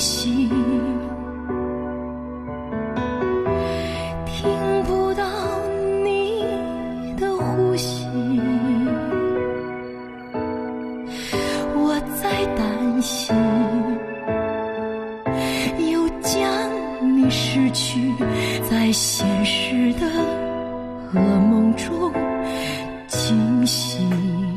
息，听不到你的呼吸，我在担心又将你失去，在现实的噩梦中惊醒。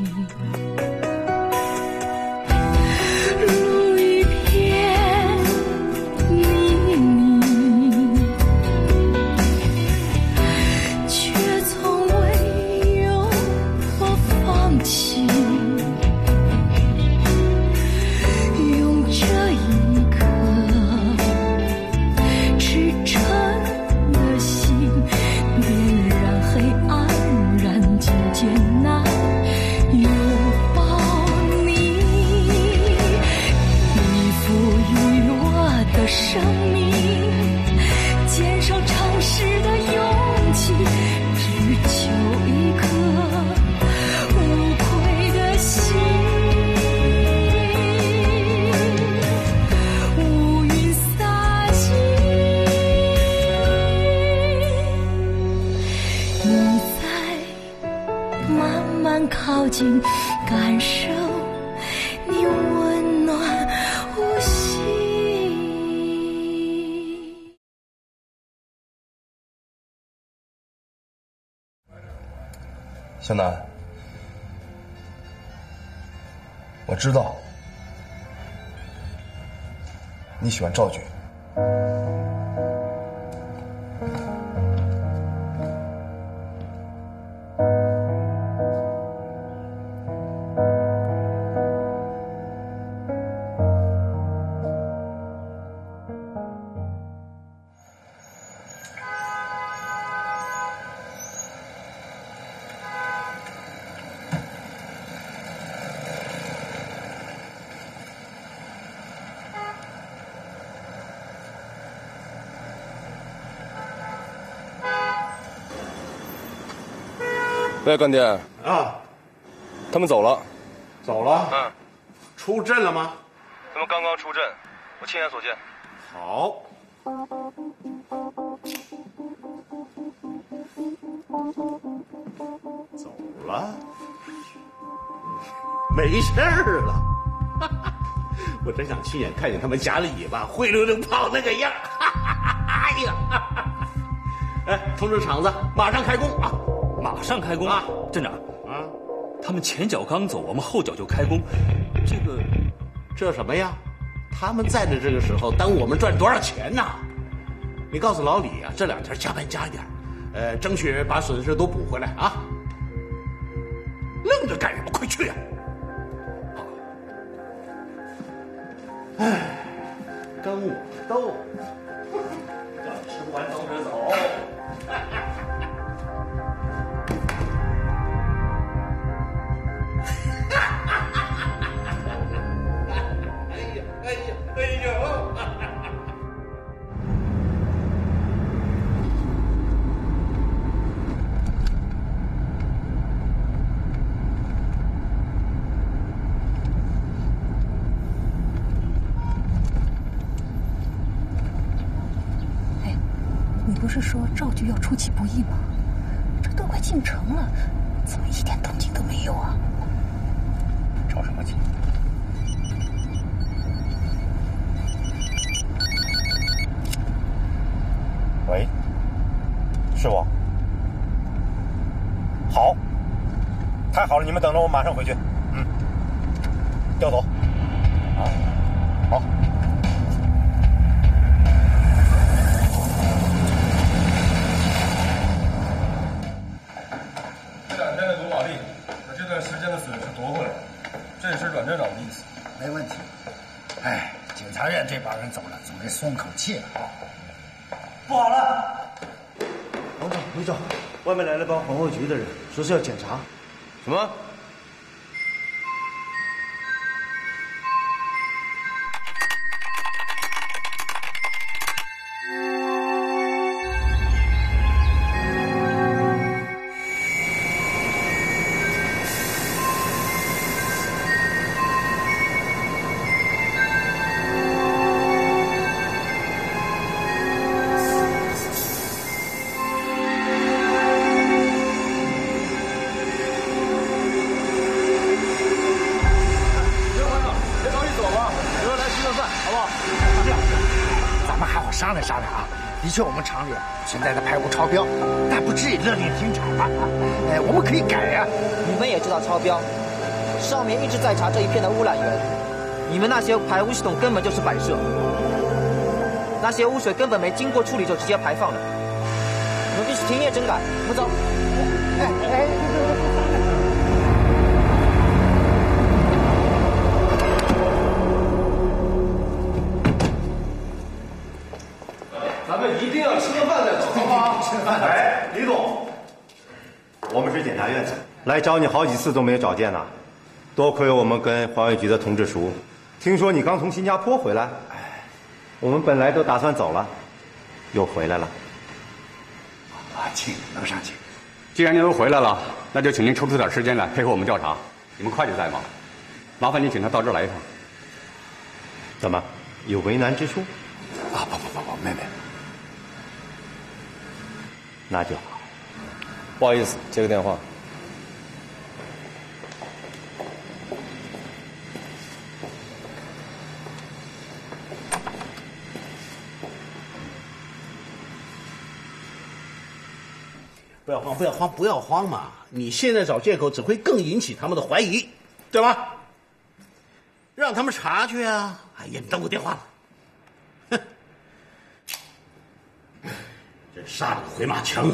生命减少尝试的勇气，只求一颗无愧的心，乌云洒尽，你在慢慢靠近，感受你温暖呼吸。 小南，我知道你喜欢赵局，喂，干爹啊， 他们走了， 走了。出阵了吗？ 他们刚刚出阵，我亲眼所见。 好。走了，没事儿了。我真想亲眼看见他们夹着尾巴灰溜溜跑那个样。哎呀！哎，通知厂子，马上开工啊！ 马上开工啊！镇长啊，他们前脚刚走，我们后脚就开工， 这什么呀？他们在的这个时候，耽误我们赚多少钱呢？你告诉老李啊，这2天加班加一点，争取把损失都补回来啊！愣着干什么？快去啊！哎，跟我斗，要吃不完兜着走。 不是说赵局要出其不意吗？这都快进城了，怎么一点动静都没有啊？ 着什么急？喂，师傅。好，太好了，你们等着，我马上回去。调走。啊，好。 这也是阮镇长的意思。 没问题。哎，检察院这帮人走了，总得松口气了啊。 不好了！王总，李总，外面来了帮环卫局的人，说是要检查。 什么？ 们还好商量商量啊。的确，我们厂里存在的排污超标，但不至于勒令停产吧？我们可以改呀。 你们也知道超标，上面一直在查这一片的污染源。你们那些排污系统根本就是摆设，那些污水根本没经过处理就直接排放了。我们必须停业整改，我们走。 咱们一定要吃个饭再走，好不好？吃饭。 哎，李总，我们是检察院的，来找你好几次都没有找见呐。多亏我们跟环卫局的通知书，听说你刚从新加坡回来，我们本来都打算走了，又回来了。 请楼上请。既然您都回来了，那就请您抽出点时间来配合我们调查。你们会计在吗？麻烦您请他到这儿来一趟。 怎么有为难之处？ 不，妹妹。 那就好。 不好意思，接个电话。 不要慌嘛！你现在找借口只会更引起他们的怀疑，对吧？让他们查去啊！哎呀，你等我电话了。哼，这杀了个回马枪啊！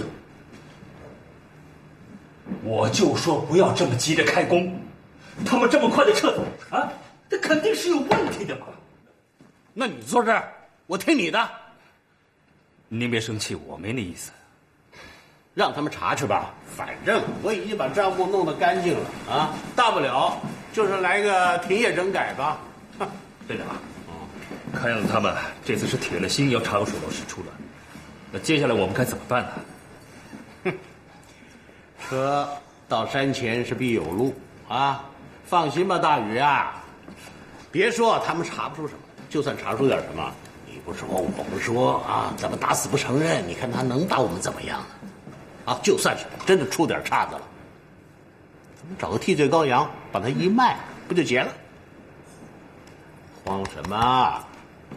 我就说不要这么急着开工，他们这么快的撤走啊，这肯定是有问题的嘛。 那你坐这儿，我听你的。 您别生气，我没那意思。 让他们查去吧，反正我已经把账目弄得干净了啊，大不了就是来个停业整改吧。 队长，看样子他们这次是铁了心要查个水落石出了。那接下来我们该怎么办呢？ 车到山前是必有路啊，放心吧，大宇啊，别说他们查不出什么，就算查出点什么，你不说我不说啊，咱们打死不承认，你看他能把我们怎么样呢？啊，就算是真的出点岔子了，咱们找个替罪羔羊把他一卖，不就结了？慌什么啊？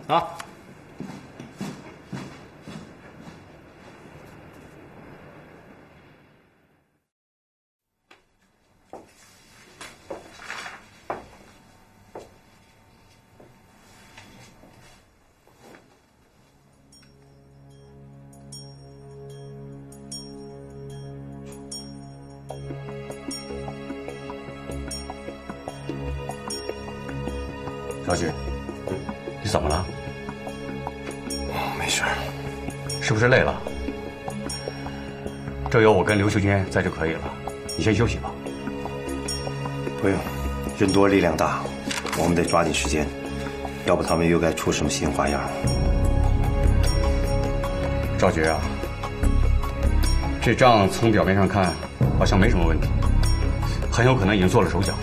小菊，你怎么了？ 没事。 是不是累了？这有我跟刘秀娟在就可以了，你先休息吧。 不用，人多力量大，我们得抓紧时间，要不他们又该出什么新花样。 赵觉啊，这账从表面上看好像没什么问题，很有可能已经做了手脚。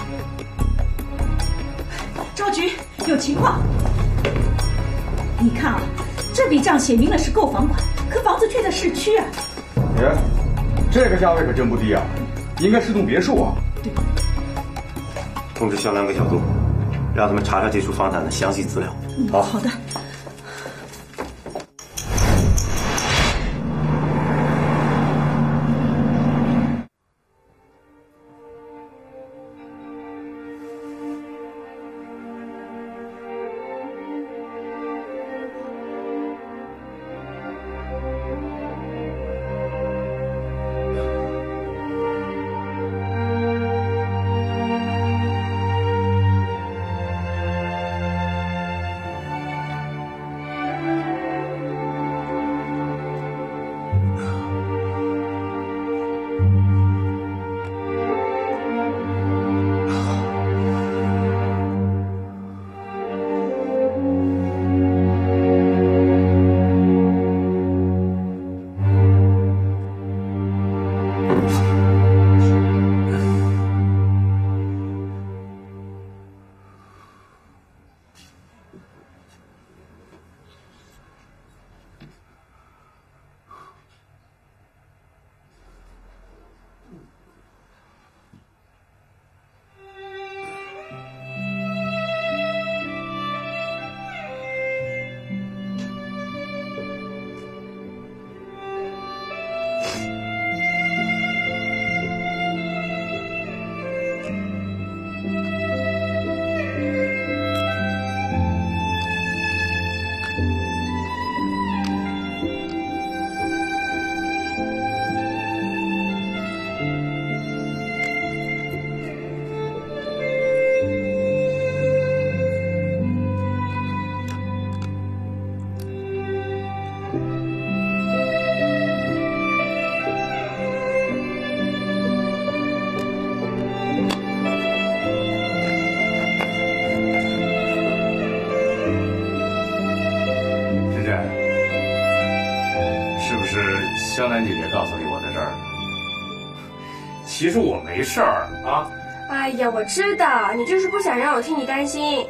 赵局，有情况。你看啊，这笔账写明了是购房款，可房子却在市区啊。 这个价位可真不低啊，应该是栋别墅啊。 通知销量跟小杜，让他们查查这处房产的详细资料。 好的。 湘南姐姐告诉你我的事儿。其实我没事儿啊。 哎呀，我知道，你就是不想让我替你担心。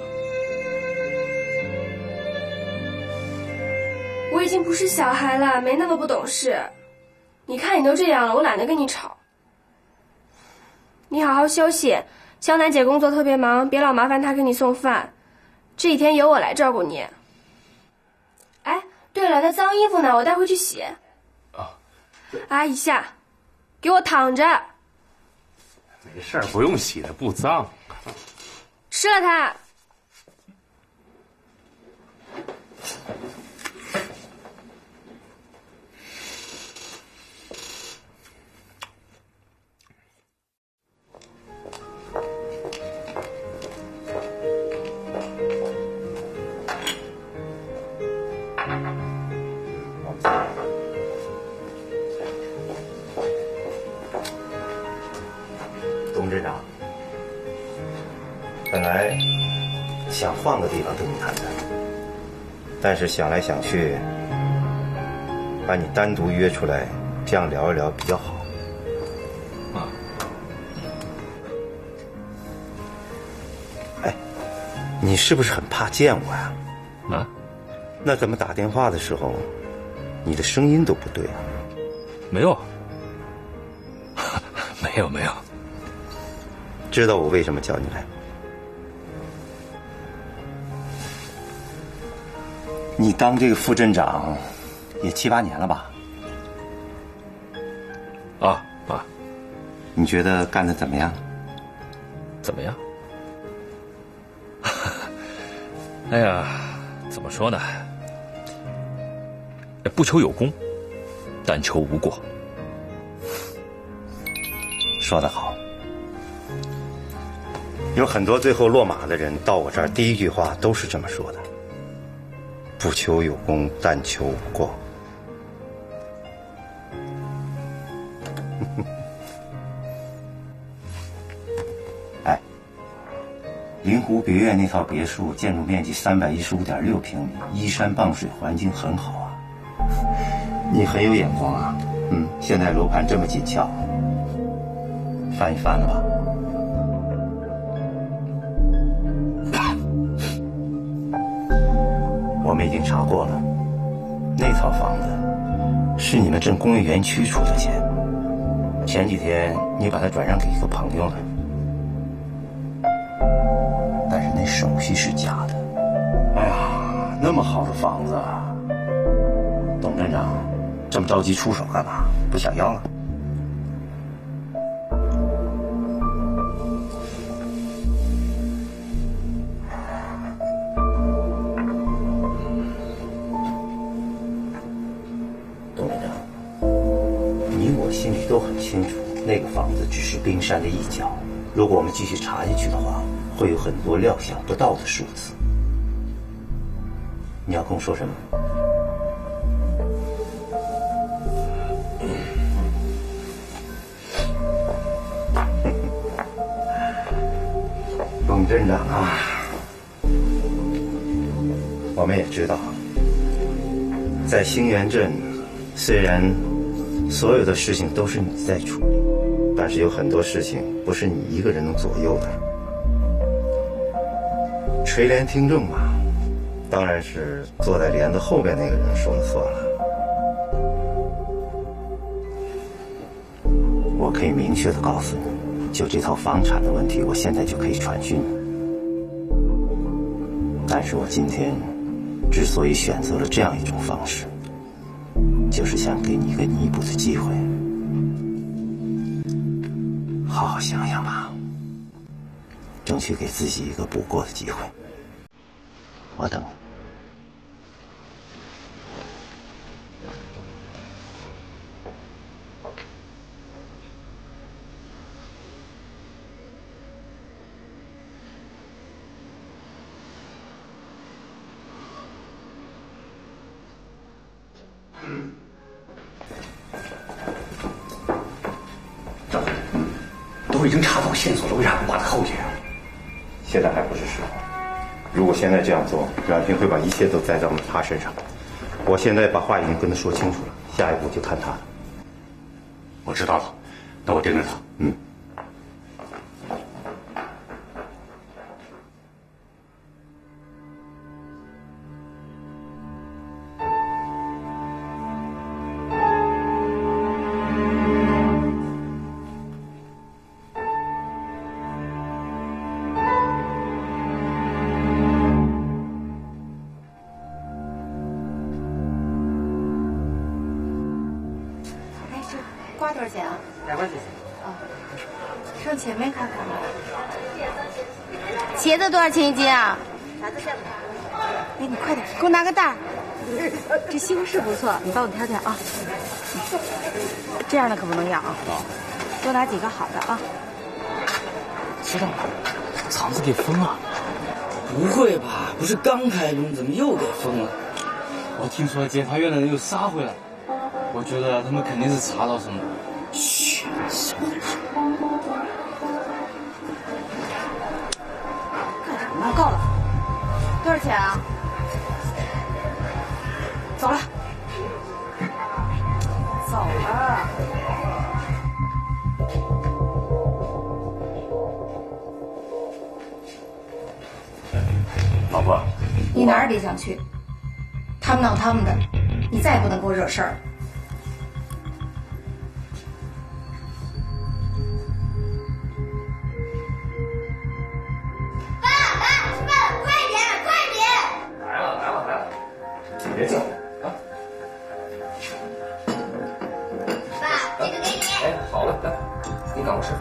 我已经不是小孩了，没那么不懂事。你看你都这样了，我懒得跟你吵。你好好休息，湘南姐工作特别忙，别老麻烦她给你送饭。这几天由我来照顾你。哎，对了，那脏衣服呢？我带回去洗。 啊。 阿姨下，给我躺着。 没事儿，不用洗的，不脏。 吃了它。 董镇长，本来想换个地方跟你谈谈，但是想来想去，把你单独约出来，这样聊一聊比较好。 啊。 哎，你是不是很怕见我呀？ 啊？ 那怎么打电话的时候，你的声音都不对啊？ 没有，没有。 知道我为什么叫你来？你当这个副镇长也7、8年了吧？ 啊。 你觉得干得怎么样？ 怎么样？哎呀，怎么说呢？不求有功，但求无过。 说得好。有很多最后落马的人到我这儿，第一句话都是这么说的：不求有功，但求无过。哎，灵湖别院那套别墅建筑面积315.6平米，依山傍水，环境很好啊。你很有眼光啊。现在楼盘这么紧俏，翻一翻了吧？我们已经查过了，那套房子是你们镇工业园区出的钱。前几天你把它转让给一个朋友了，但是那手续是假的。哎呀，那么好的房子，董镇长这么着急出手干嘛？不想要了？董镇长，你我心里都很清楚，那个房子只是冰山的一角。如果我们继续查下去的话，会有很多料想不到的数字。你要跟我说什么？董镇长啊，我们也知道，在兴元镇，虽然所有的事情都是你在处理，但是有很多事情不是你一个人能左右的。垂帘听政嘛，当然是坐在帘子后面那个人说了算了。我可以明确的告诉你，就这套房产的问题，我现在就可以传讯你。但是我今天之所以选择了这样一种方式，就是想给你一个弥补的机会。好好想想吧，争取给自己一个补过的机会。我等你。 都已经查到线索了，为啥不把他扣起来？ 现在还不是时候。如果现在这样做，阮平会把一切都栽到他身上。我现在把话已经跟他说清楚了，下一步就看他了。 我知道了，那我盯着他。嗯。 瓜多少钱啊？2块钱。哦，上前面看看吧。 茄子多少钱一斤啊？ 啥都下不来。哎，你快点，给我拿个袋儿。这西红柿不错，你帮我挑挑啊。这样的可不能要啊。多拿几个好的啊。 知道了，厂子给封了。不会吧？不是刚开工，怎么又给封了？我听说检察院的人又杀回来。我觉得他们肯定是查到什么。嘘，什么人？ 干什么呢？够了，多少钱啊？走了，走了。 老婆， 你哪儿也别想去，他们闹他们的，你再也不能给我惹事儿。 别叫啊！ 爸，这个给你。 哎，好了，来，你赶快吃。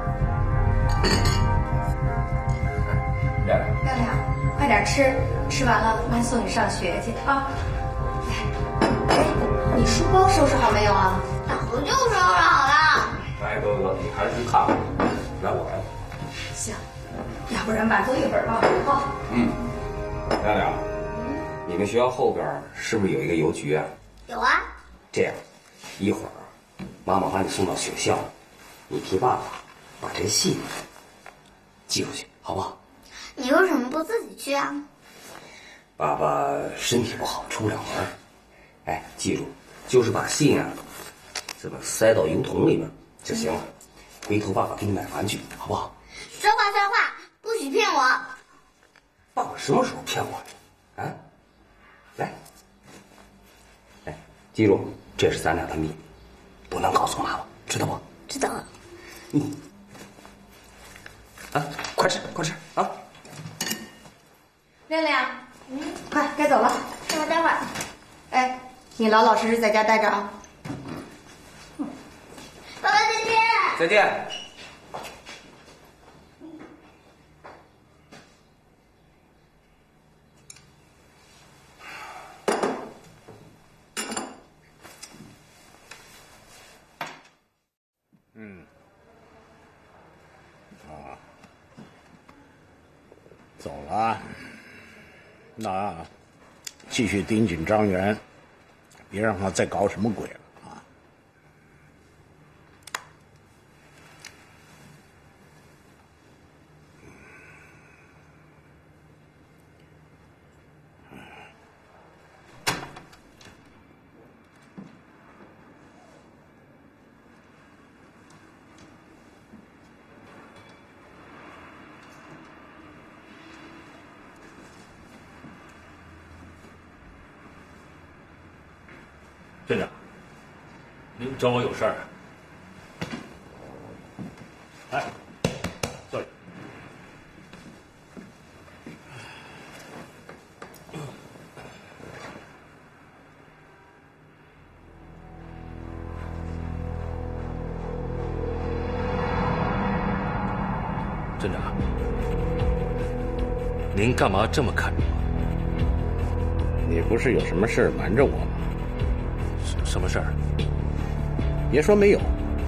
亮亮，快点吃，吃完了妈送你上学去啊。哎，你书包收拾好没有啊？ 早就收拾好了。 哎，哥哥，你还是去看看。来，我来了。 行，要不然把作业本忘了哈。 嗯，亮亮。你们学校后边是不是有一个邮局啊？ 有啊。 这样，一会儿妈妈把你送到学校，你替爸爸把这信寄出去，好不好？ 你为什么不自己去啊？ 爸爸身体不好，出不了门。哎，记住，就是把信啊，这么塞到邮筒里边就行了。回头爸爸给你买玩具，好不好？ 说话算话，不许骗我。 爸爸什么时候骗我了？啊？来，哎，记住，这是咱俩的秘密，不能告诉妈妈，知道不？ 知道了。 嗯。啊，快吃，快吃啊！ 亮亮，快该走了。 我待会儿。 哎，你老老实实在家待着啊。 爸爸再见。 再见。 走了，那继续盯紧张元，别让他再搞什么鬼了啊！ 镇长，您找我有事儿？哎，坐下。镇长，您干嘛这么看着我？ 你不是有什么事儿瞒着我吗？ 什么事儿？ 别说没有。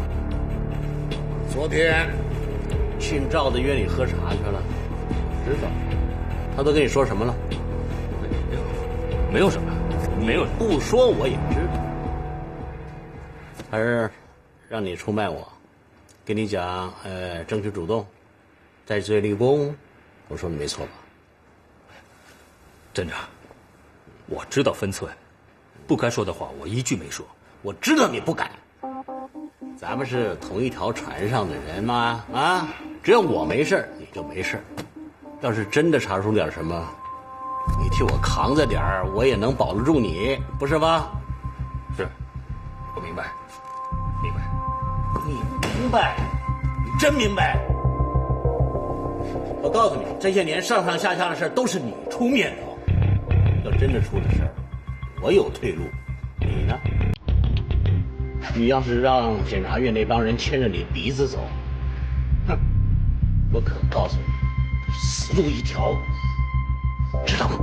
昨天姓赵的约你喝茶去了，知道？他都跟你说什么了？ 没有什么，没有。 不说我也知道。还是让你出卖我，跟你讲，争取主动，戴罪立功，我说的没错吧？ 镇长，我知道分寸。不该说的话，我一句没说。 我知道你不敢。 咱们是同一条船上的人嘛，啊，只要我没事你就没事。要是真的查出点什么，你替我扛着点儿，我也能保得住你，不是吧？ 是，我明白，明白。 你明白？你真明白？我告诉你，这些年上上下下的事都是你出面的。要真的出了事儿，我有退路，你呢？你要是让检察院那帮人牵着你鼻子走，哼，我可告诉你，死路一条，知道吗？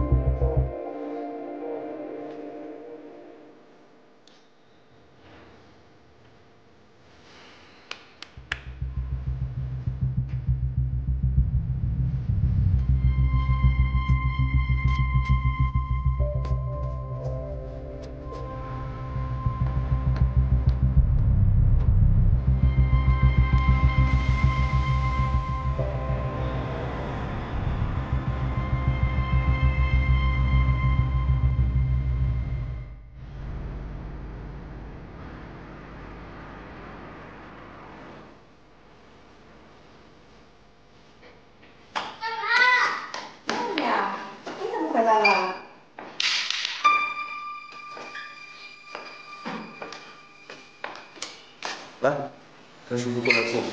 来，跟叔叔过来坐。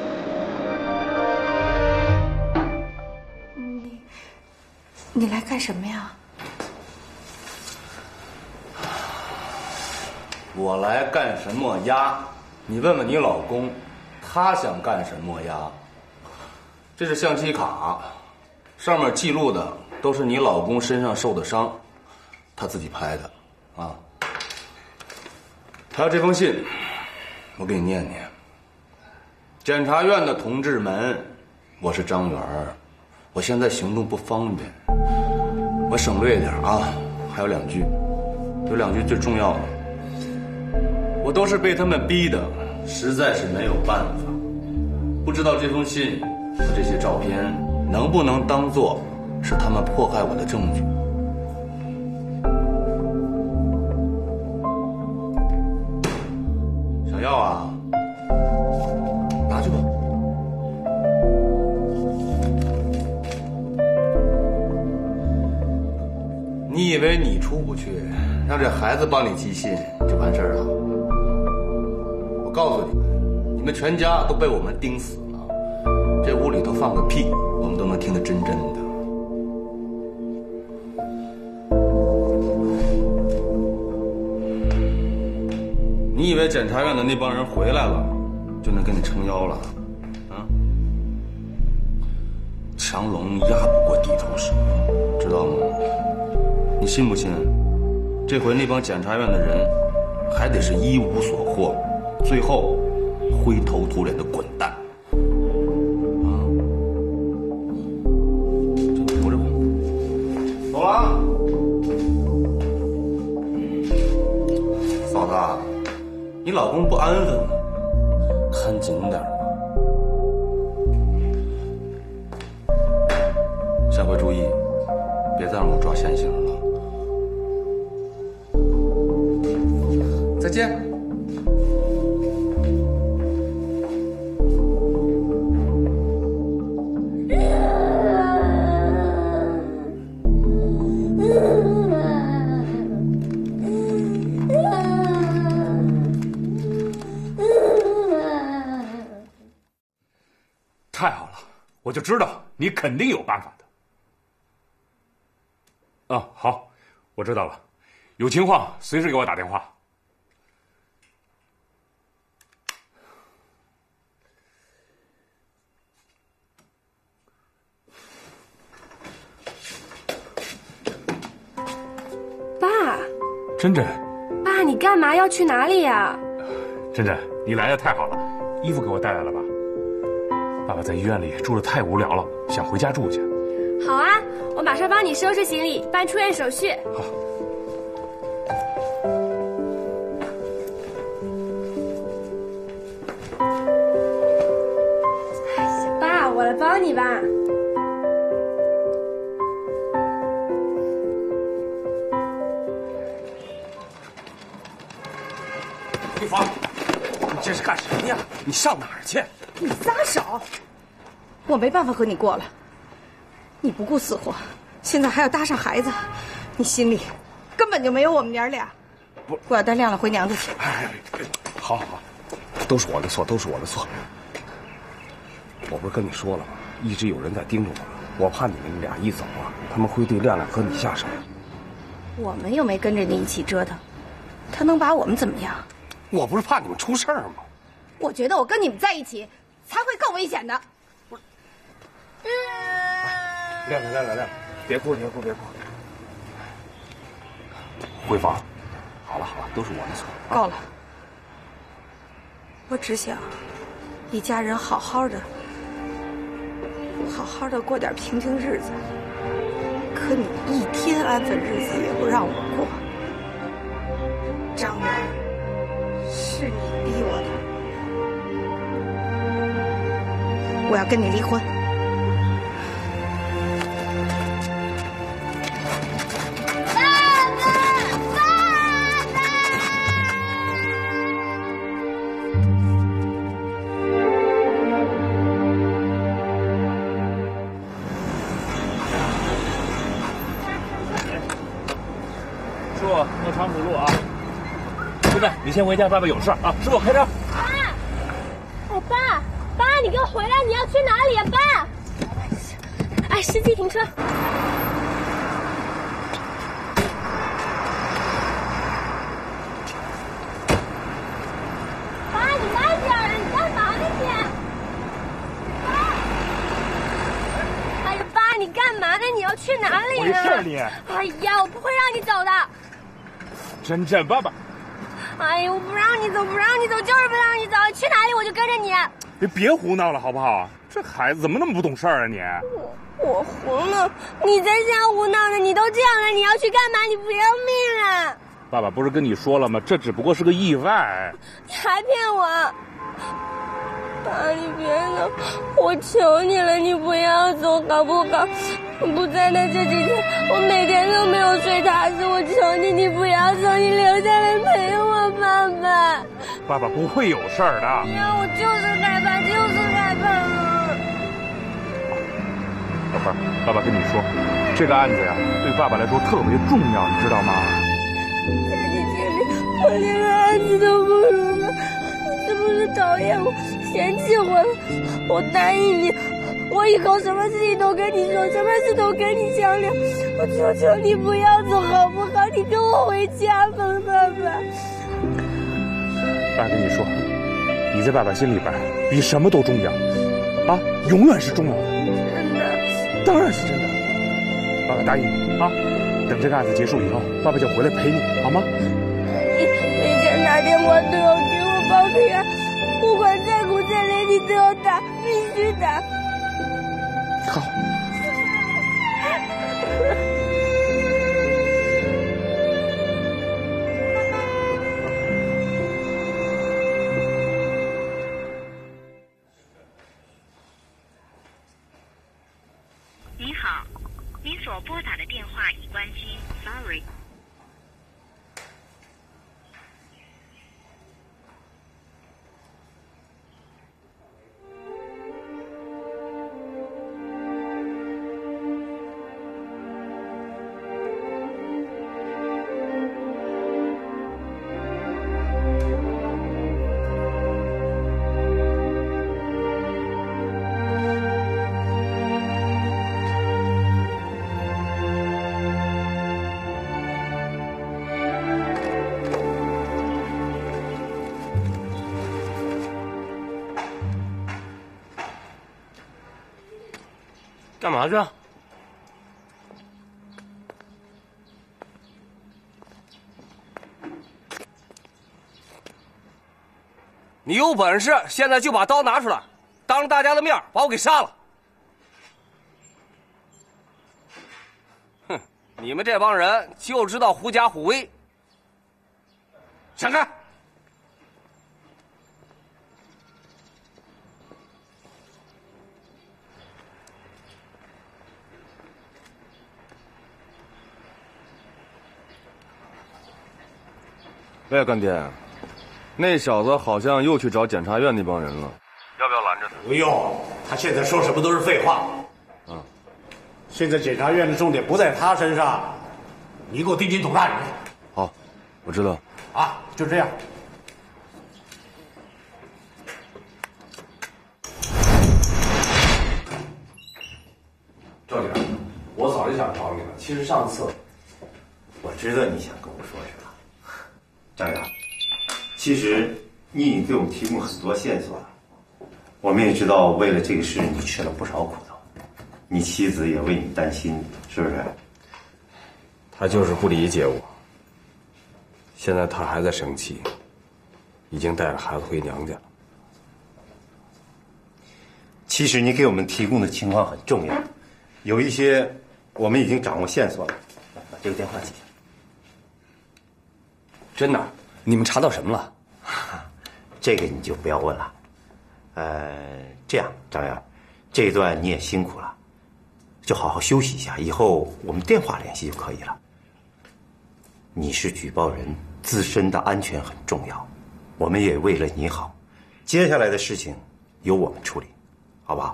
你来干什么呀？ 我来干什么呀？你问问你老公，他想干什么呀？这是相机卡，上面记录的都是你老公身上受的伤，他自己拍的，啊。还有这封信，我给你念念。检察院的同志们，我是张元儿，我现在行动不方便，我省略一点啊。还有两句，有两句最重要的。我都是被他们逼的，实在是没有办法。不知道这封信和这些照片能不能当做是他们迫害我的证据？想要啊？拿去吧。你以为你出不去，让这孩子帮你寄信就完事儿了？我告诉你们，你们全家都被我们盯死了。这屋里头放个屁，我们都能听得真真的。你以为检察院的那帮人回来了，就能给你撑腰了？啊？强龙压不过地头蛇，知道吗？你信不信？这回那帮检察院的人，还得是一无所获，最后灰头土脸的滚蛋。走了啊，嫂子，你老公不安分呢，看紧点吧。下回注意，别再让我抓现行了。再见。 太好了，我就知道你肯定有办法的。啊，好，我知道了，有情况随时给我打电话。 爸， 珍珍， 爸，你干嘛要去哪里呀？ 珍珍，你来的太好了，衣服给我带来了吧？爸爸在医院里住得太无聊了，想回家住去。 好啊，我马上帮你收拾行李，办出院手续。 好。 爸，我来帮你吧。 玉芳， 这是干什么呀？你上哪儿去？ 你撒手！我没办法和你过了。你不顾死活，现在还要搭上孩子，你心里根本就没有我们娘俩。 不， 我要带亮亮回娘家去。 好，都是我的错，都是我的错。我不是跟你说了吗？一直有人在盯着我，我怕你们俩一走啊，他们会对亮亮和你下手。 我们又没跟着你一起折腾，他能把我们怎么样？ 我不是怕你们出事儿吗？ 我觉得我跟你们在一起才会更危险的。 亮，别哭！慧芳，好了，都是我的错。 够了，我只想一家人好好的过点平静日子。可你一天安分日子也不让我过。张元，是你逼我的，我要跟你离婚。 那长土路啊，现在你先回家，爸爸有事啊。师傅开车。 爸，你给我回来！你要去哪里呀，爸？哎，司机停车。爸，你慢点儿，你干嘛呢你？哎呀，爸，你干嘛呢？你要去哪里呢？ 没事你。 哎呀，我不会让你走的。 真爸爸。 哎呀，我不让你走，就是不让你走，去哪里我就跟着你。 你别胡闹了好不好？这孩子怎么那么不懂事儿啊你？ 我胡闹，你在瞎胡闹呢！你都这样了，你要去干嘛？你不要命啊！ 爸爸不是跟你说了吗？这只不过是个意外。 你还骗我！爸，你别走，我求你了，你不要走好不好？不在的这几天，我每天都没有睡踏实。我求你，你不要走，你留下来陪我，爸爸。 爸爸不会有事儿的。 呀，我就是害怕， 宝贝儿，爸爸跟你说，这个案子呀，对爸爸来说特别重要，你知道吗？ 在你心里，我连个案子都不如了，你是不是讨厌我、嫌弃我了？我答应你，我以后什么事情都跟你说，什么事都跟你商量。我求求你不要走好不好？你跟我回家吧，爸爸。 爸跟你说，你在爸爸心里边比什么都重要，啊，永远是重要的。 真的？ 当然是真的。爸爸答应你啊，等这个案子结束以后，爸爸就回来陪你，好吗？ 你每天打电话都要给我报平安，不管再苦再累你都要打，必须打。 好。 您好，您所拨打的电话已关机 ，sorry。 干嘛去？你有本事，现在就把刀拿出来，当着大家的面把我给杀了！哼，你们这帮人就知道狐假虎威。闪开！ 喂，干爹， 那小子好像又去找检察院那帮人了，要不要拦着他？ 不用，他现在说什么都是废话。现在检察院的重点不在他身上，你给我盯紧董大宇。 好，我知道。 啊，就这样。 赵警，我早就想找你了。其实上次， 我知道你想跟我说什么，张远。其实你已经给我们提供很多线索了，我们也知道为了这个事你吃了不少苦头，你妻子也为你担心，是不是？ 他就是不理解我。现在他还在生气，已经带着孩子回娘家了。 其实你给我们提供的情况很重要，有一些我们已经掌握线索了。把这个电话记下。 真的？你们查到什么了？ 这个你就不要问了。这样，张元，这一段你也辛苦了，就好好休息一下，以后我们电话联系就可以了。你是举报人，自身的安全很重要，我们也为了你好，接下来的事情由我们处理，好不好？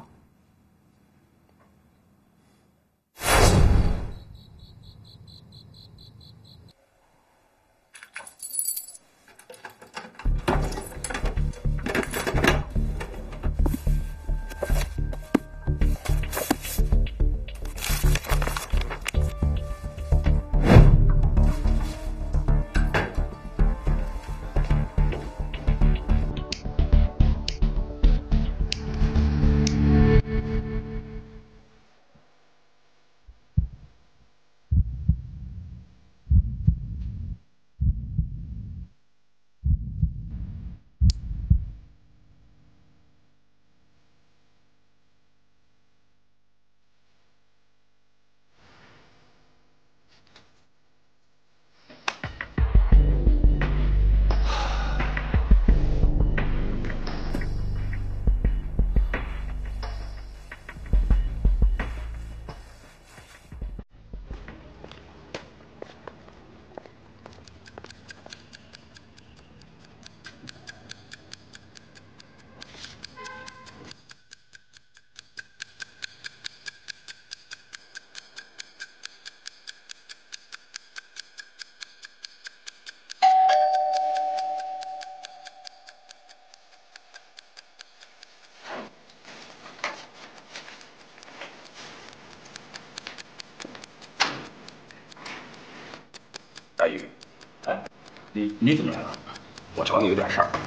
大宇，哎，你怎么来了？我找你有点事儿。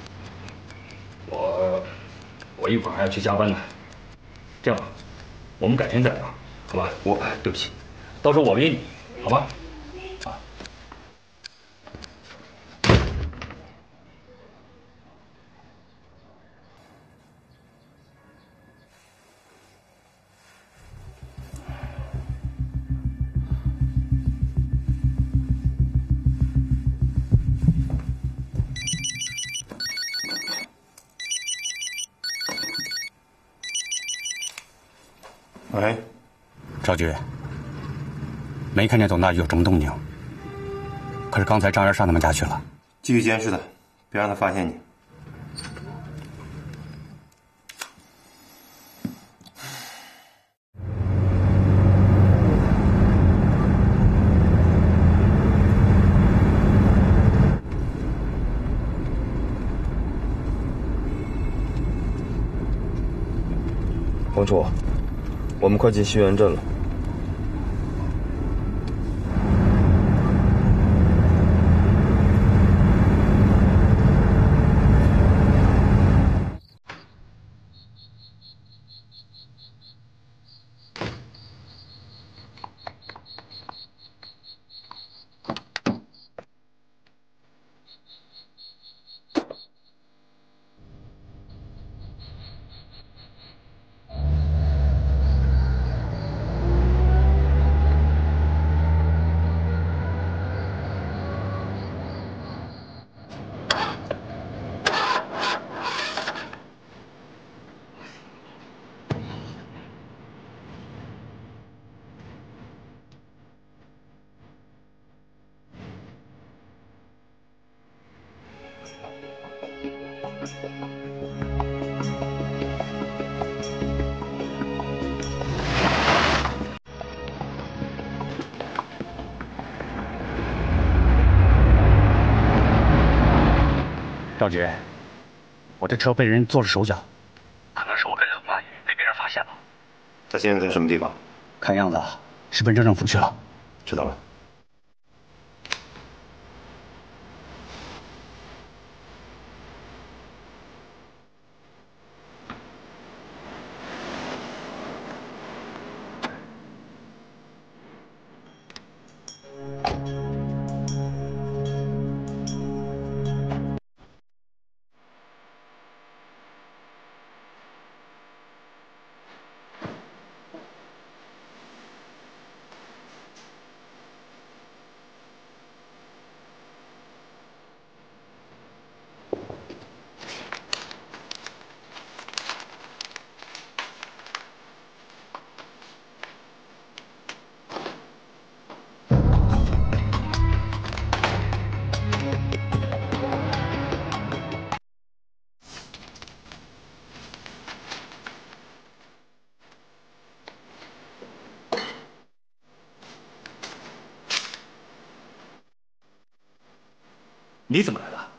我一会儿还要去加班呢。这样，我们改天再聊，好吧？对不起，到时候我约你，好吧？啊。 喂， 赵局，没看见董大宇有什么动静，可是刚才张元上他们家去了。 继续监视他，别让他发现你。 王楚，我们快进西园镇了。 赵局，我的车被人做了手脚，可能是我跟何发宇被别人发现了。 他现在在什么地方？ 看样子是奔镇政府去了。 知道了。 你怎么来了？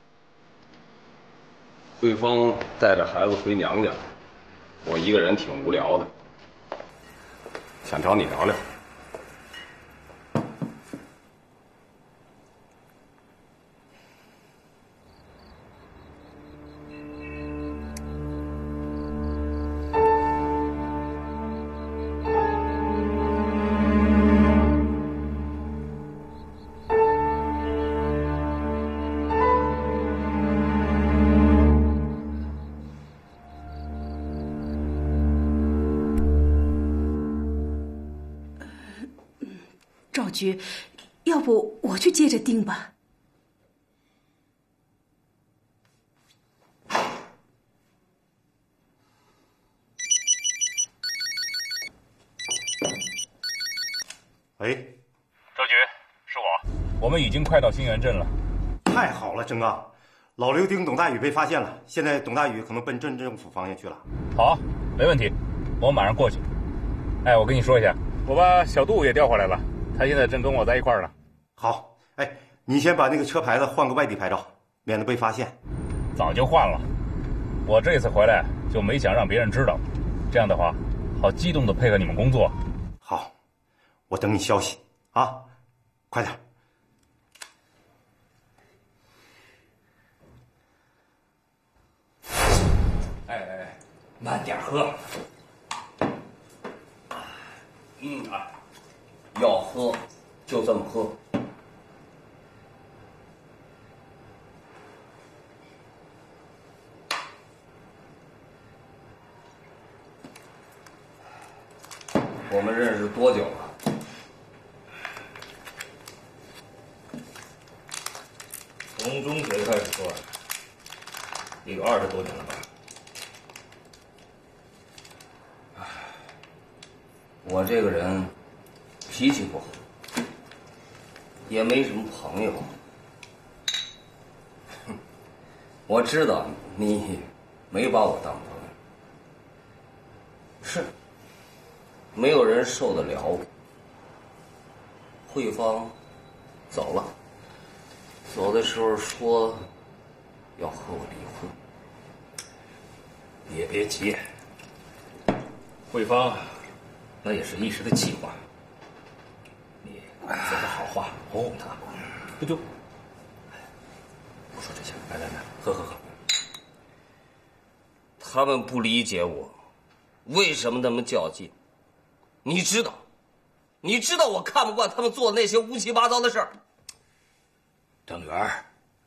慧芳带着孩子回娘家，我一个人挺无聊的，想找你聊聊。 赵局，要不我去接着盯吧。 喂， 周局，是我，我们已经快到新源镇了。 太好了，郑刚，老刘丁董大宇被发现了，现在董大宇可能奔镇政府方向去了。 好，没问题，我马上过去。哎，我跟你说一下，我把小杜也调回来了，他现在正跟我在一块儿呢。 好，哎，你先把那个车牌子换个外地牌照，免得被发现。 早就换了，我这次回来就没想让别人知道，这样的话，好机动的配合你们工作。 好，我等你消息啊，快点。 哎，慢点喝。要喝就这么喝。我们认识多久了？从中学开始算，也有20多年了吧。我这个人脾气不好，也没什么朋友。我知道你没把我当朋友，是没有人受得了我。慧芳走了，走的时候说要和我离婚。你也别急，慧芳那也是一时的计划，你说个好话哄哄她，不就？不说这些，来，喝。他们不理解我，为什么那么较劲？你知道我看不惯他们做的那些乌七八糟的事儿。郑源，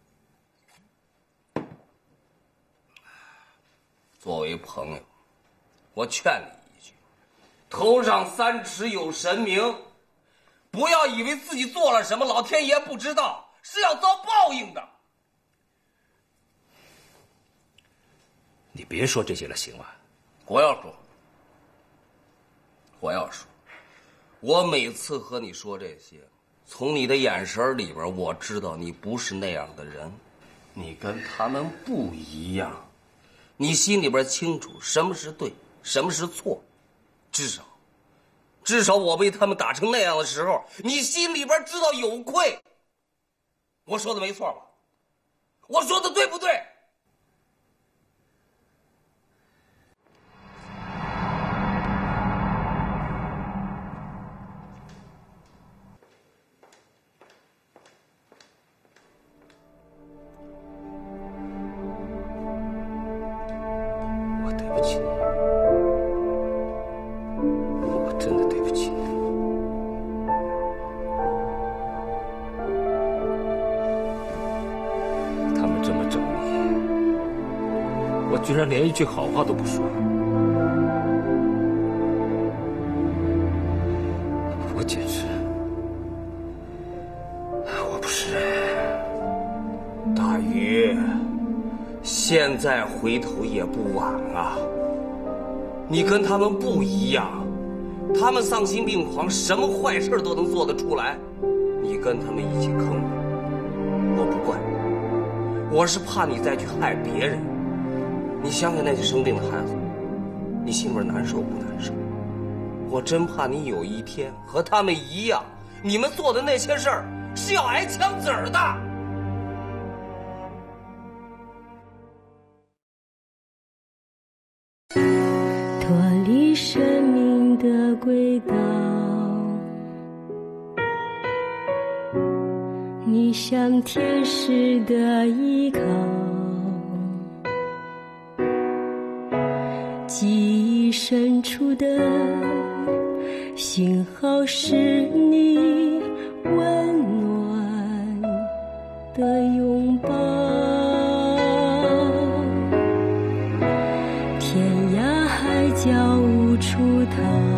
作为朋友，我劝你一句：头上3尺有神明，不要以为自己做了什么，老天爷不知道，是要遭报应的。你别说这些了，行吗？我要说，我每次和你说这些，从你的眼神里边，我知道你不是那样的人。 你跟他们不一样，你心里边清楚什么是对，什么是错，至少我被他们打成那样的时候，你心里边知道有愧。我说的没错吧？我说的对不对？我对不起你，我真的对不起你。他们这么整你，我居然连一句好话都不说。我简直，我不是人。大鱼，现在回头也不晚啊。你跟他们不一样，他们丧心病狂，什么坏事都能做得出来，你跟他们一起坑我不怪，我是怕你再去害别人。你想想那些生病的孩子，你心里边难受不难受？我真怕你有一天和他们一样，你们做的那些事儿是要挨枪子儿的。 脱离生命的轨道，你像天使的依靠，记忆深处的信号是你温暖的拥抱。天涯海角无处逃，